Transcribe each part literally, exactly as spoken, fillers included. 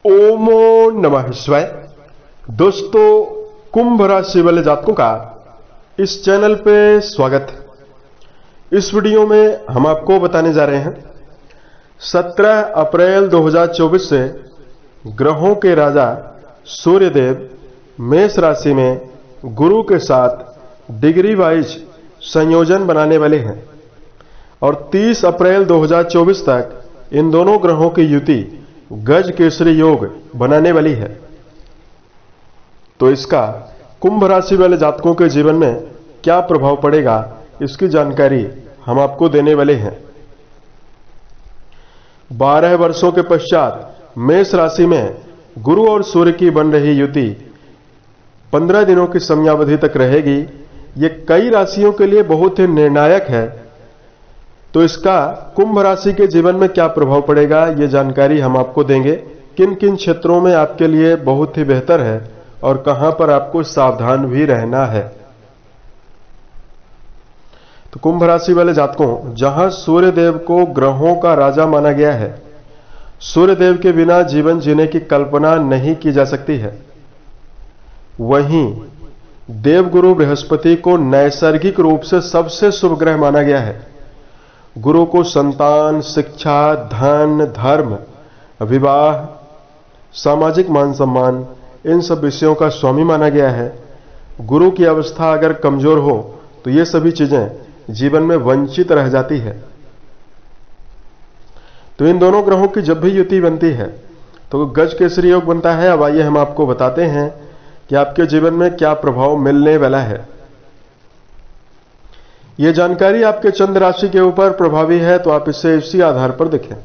ओमो नमः शिवाय। दोस्तों, कुंभ राशि वाले जातकों का इस चैनल पे स्वागत है। इस वीडियो में हम आपको बताने जा रहे हैं सत्रह अप्रैल दो हज़ार चौबीस से ग्रहों के राजा सूर्यदेव मेष राशि में गुरु के साथ डिग्री वाइज संयोजन बनाने वाले हैं और तीस अप्रैल दो हज़ार चौबीस तक इन दोनों ग्रहों की युति गज केसरी योग बनाने वाली है। तो इसका कुंभ राशि वाले जातकों के जीवन में क्या प्रभाव पड़ेगा, इसकी जानकारी हम आपको देने वाले हैं। बारह वर्षों के पश्चात मेष राशि में गुरु और सूर्य की बन रही युति पंद्रह दिनों की समयावधि तक रहेगी। ये कई राशियों के लिए बहुत ही निर्णायक है। तो इसका कुंभ राशि के जीवन में क्या प्रभाव पड़ेगा, ये जानकारी हम आपको देंगे। किन किन क्षेत्रों में आपके लिए बहुत ही बेहतर है और कहां पर आपको सावधान भी रहना है। तो कुंभ राशि वाले जातकों, जहां सूर्यदेव को ग्रहों का राजा माना गया है, सूर्यदेव के बिना जीवन जीने की कल्पना नहीं की जा सकती है। वहीं देवगुरु बृहस्पति को नैसर्गिक रूप से सबसे शुभ ग्रह माना गया है। गुरु को संतान, शिक्षा, धन, धर्म, विवाह, सामाजिक मान सम्मान, इन सब विषयों का स्वामी माना गया है। गुरु की अवस्था अगर कमजोर हो तो ये सभी चीजें जीवन में वंचित रह जाती है। तो इन दोनों ग्रहों की जब भी युति बनती है तो गज केसरी योग बनता है। अब आइए हम आपको बताते हैं कि आपके जीवन में क्या प्रभाव मिलने वाला है। यह जानकारी आपके चंद्र राशि के ऊपर प्रभावी है, तो आप इसे इसी आधार पर देखें।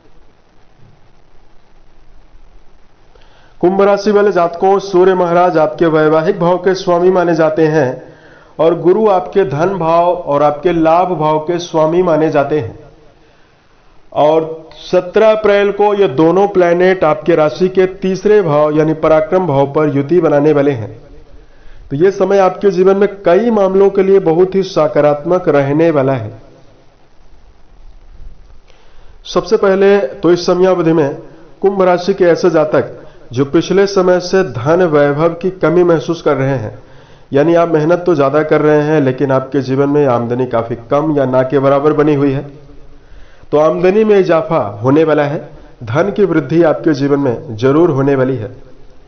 कुंभ राशि वाले जातकों, सूर्य महाराज आपके वैवाहिक भाव के स्वामी माने जाते हैं और गुरु आपके धन भाव और आपके लाभ भाव के स्वामी माने जाते हैं। और सत्रह अप्रैल को ये दोनों प्लैनेट आपके राशि के तीसरे भाव यानी पराक्रम भाव पर युति बनाने वाले हैं। तो यह समय आपके जीवन में कई मामलों के लिए बहुत ही सकारात्मक रहने वाला है। सबसे पहले तो इस समयावधि में कुंभ राशि के ऐसे जातक जो पिछले समय से धन वैभव की कमी महसूस कर रहे हैं, यानी आप मेहनत तो ज्यादा कर रहे हैं लेकिन आपके जीवन में आमदनी काफी कम या ना के बराबर बनी हुई है, तो आमदनी में इजाफा होने वाला है। धन की वृद्धि आपके जीवन में जरूर होने वाली है।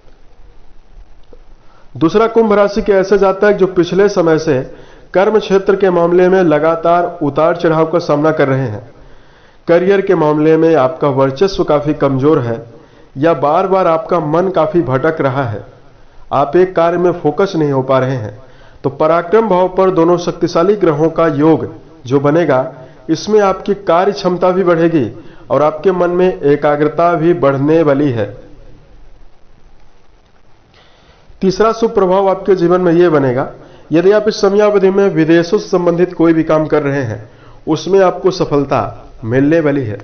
दूसरा, कुंभ राशि के ऐसे जातक जो पिछले समय से कर्म क्षेत्र के मामले में लगातार उतार चढ़ाव का सामना कर रहे हैं। करियर के मामले में आपका वर्चस्व काफी कमजोर है या बार बार आपका मन काफी भटक रहा है, आप एक कार्य में फोकस नहीं हो पा रहे हैं, तो पराक्रम भाव पर दोनों शक्तिशाली ग्रहों का योग जो बनेगा, इसमें आपकी कार्य क्षमता भी बढ़ेगी और आपके मन में एकाग्रता भी बढ़ने वाली है। तीसरा शुभ प्रभाव आपके जीवन में यह बनेगा, यदि आप इस समयावधि में विदेशों से संबंधित कोई भी काम कर रहे हैं, उसमें आपको सफलता मिलने वाली है।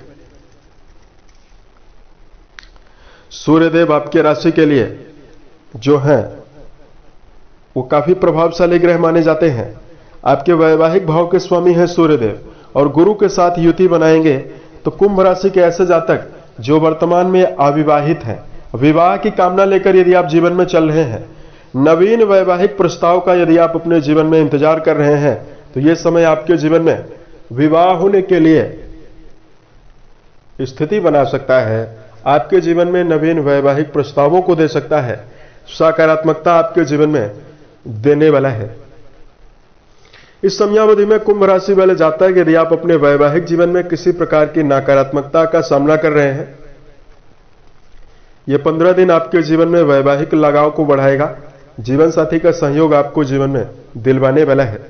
सूर्यदेव आपके राशि के लिए जो है वो काफी प्रभावशाली ग्रह माने जाते हैं। आपके वैवाहिक भाव के स्वामी हैं सूर्यदेव और गुरु के साथ युति बनाएंगे। तो कुंभ राशि के ऐसे जातक जो वर्तमान में अविवाहित हैं, विवाह की कामना लेकर यदि आप जीवन में चल रहे हैं, नवीन वैवाहिक प्रस्ताव का यदि आप अपने जीवन में इंतजार कर रहे हैं, तो यह समय आपके जीवन में विवाह होने के लिए स्थिति बना सकता है। आपके जीवन में नवीन वैवाहिक प्रस्तावों को दे सकता है, सकारात्मकता आपके जीवन में देने वाला है। इस समयावधि में कुंभ राशि वाले जातक यदि आप अपने वैवाहिक जीवन में किसी प्रकार की नकारात्मकता का सामना कर रहे हैं, यह पंद्रह दिन आपके जीवन में वैवाहिक लगाव को बढ़ाएगा। जीवन साथी का सहयोग आपको जीवन में दिलवाने वाला है।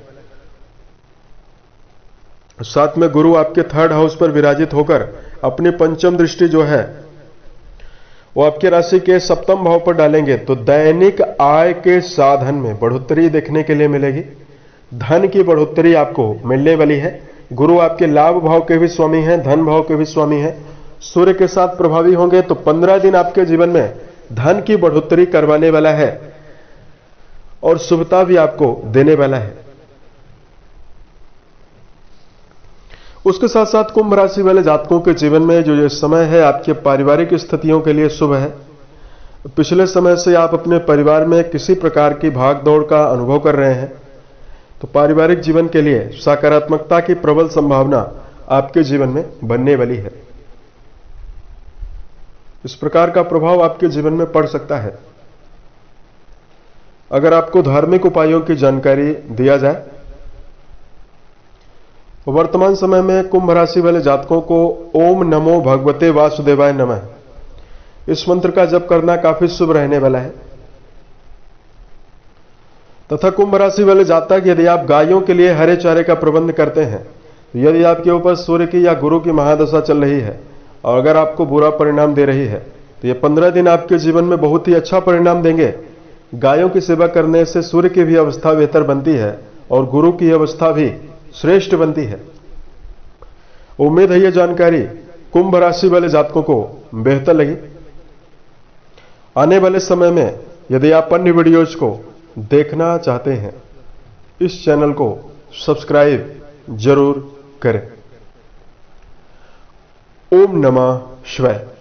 साथ में गुरु आपके थर्ड हाउस पर विराजित होकर अपनी पंचम दृष्टि जो है वो आपके राशि के सप्तम भाव पर डालेंगे, तो दैनिक आय के साधन में बढ़ोतरी देखने के लिए मिलेगी। धन की बढ़ोतरी आपको मिलने वाली है। गुरु आपके लाभ भाव के भी स्वामी हैं, धन भाव के भी स्वामी हैं, सूर्य के साथ प्रभावी होंगे। तो पंद्रह दिन आपके जीवन में धन की बढ़ोतरी करवाने वाला है और शुभता भी आपको देने वाला है। उसके साथ साथ कुंभ राशि वाले जातकों के जीवन में जो ये समय है आपके पारिवारिक स्थितियों के लिए शुभ है। पिछले समय से आप अपने परिवार में किसी प्रकार की भाग दौड़ का अनुभव कर रहे हैं, तो पारिवारिक जीवन के लिए सकारात्मकता की प्रबल संभावना आपके जीवन में बनने वाली है। इस प्रकार का प्रभाव आपके जीवन में पड़ सकता है। अगर आपको धार्मिक उपायों की जानकारी दिया जाए, वर्तमान समय में कुंभ राशि वाले जातकों को ओम नमो भगवते वासुदेवाय नमः इस मंत्र का जप करना काफी शुभ रहने वाला है। तथा कुंभ राशि वाले जातक यदि आप गायों के लिए हरे चारे का प्रबंध करते हैं, यदि आपके ऊपर सूर्य की या गुरु की महादशा चल रही है और अगर आपको बुरा परिणाम दे रही है, तो ये पंद्रह दिन आपके जीवन में बहुत ही अच्छा परिणाम देंगे। गायों की सेवा करने से सूर्य की भी अवस्था बेहतर बनती है और गुरु की अवस्था भी श्रेष्ठ बनती है। उम्मीद है यह जानकारी कुंभ राशि वाले जातकों को बेहतर लगी। आने वाले समय में यदि आप अन्य वीडियोज को देखना चाहते हैं, इस चैनल को सब्सक्राइब जरूर करें। ओम नमः शिवाय।